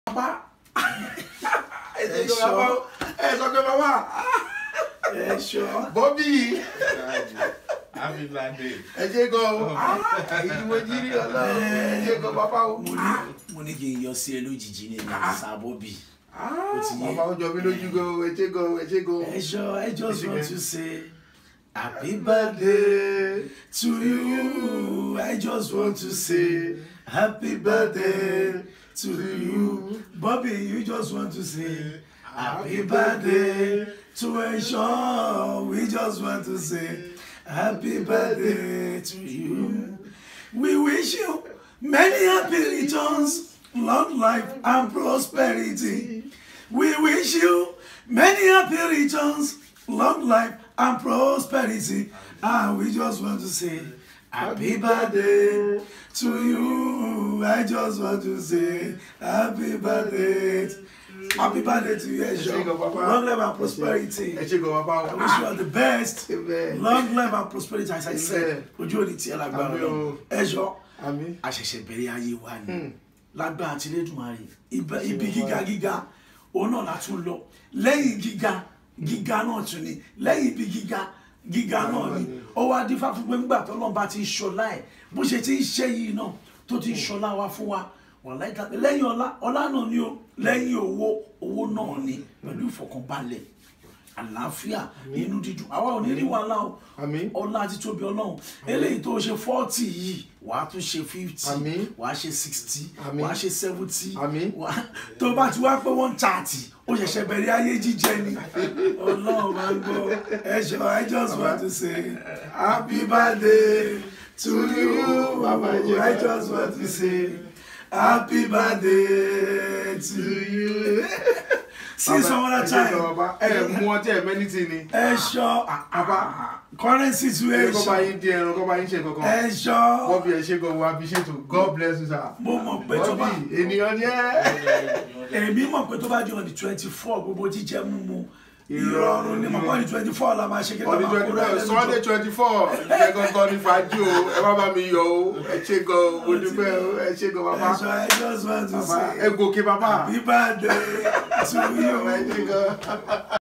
Papa. É só que papa. É show. Bobby. Happy birthday. É chegou. Ìdíwọ́jìrì Ọlọ́run. É chegou papa o. Mo ní kí n yọ sí ẹ lójijì ní ìlànà sá Bobby. Papa ó jọ mí lójú go. É chegou. I just want to say happy birthday to you. I just want to say happy birthday to you. Bobby, you just want to say happy birthday to Esho. We just want to say happy birthday to you. We wish you many happy returns, long life and prosperity. We wish you many happy returns, long life and prosperity. And we just want to say happy birthday to you. I just want to say happy birthday. Happy birthday to you, Esho. Long life and prosperity. É chegou papa. I wish you all the best. Amen. Long life and prosperity, as I said. Ojú òní tí ẹ lágbára lọ. Esho. Àmín. Àṣẹ̀ṣẹ̀ bẹ̀rẹ̀ ayé wa ni. Lágbára àti Elédùmarè. Ibi gíga. Òun náà la tún lọ. Lẹ́yìn gíga náà tún ni. Lẹ́yìn ibi gíga náà ni. Ó wá dífá fún pé nígbà tó Ọlọ́run bá ti ń ṣọlá ẹ̀. Bó ṣe ti ń ṣe yìí náà tó ti ń ṣọlá wa fún wa. Lẹ́yìn ọlá náà ni o. Lẹ́yìn owó náà ni. Pẹ̀lú ìfọ̀kànbalẹ̀. Àlàáfíà inú dídùn àwa ò ní rí wàhálà o. Àmín. Ọlá àti tóbi Ọlọ́run eléyìí tó ṣe 40 yìí wàá tún ṣe 50. Àmín. Wàá ṣe 60. Àmín. Wàá ṣe 70. Àmín. Tó bá ti wá pé 130 ó ṣẹ̀ṣẹ̀ bẹ̀rẹ̀ ayé jíjẹ ni. Ọlọ́run máa ń gbọ́. Esho, I just want to say happy birthday to you. I just want to say happy birthday to you. See some other time. Mú ọtí ẹ̀ mẹ́nìtì ni. Esho, current situation. Kọ́ bá yín dín ẹran, kọ́ bá yín ṣe kankan. Esho. Bobby ẹ ṣé gan wa bí ṣètò. God bless you sir. Mo mọ̀ pé tó bá Bobby ènìyàn ni ẹ́. èmi mọ̀ pé tó bá di on the 24 gbogbo jíjẹ mímu ìrọ̀rùn ni mọ̀ pé on the 24 la máa ṣe kí On the 24 Sunday 24 ìjẹ́ gangan ní fàájì o. Ẹ má bá mi yọ̀ o. Ẹ ṣé gan mo dúpẹ́ o. Ẹ ṣé gan bàbá. Esho, I just want to say Ẹ gòkè bàbá. happy birthday to you. Ẹ ṣé gan.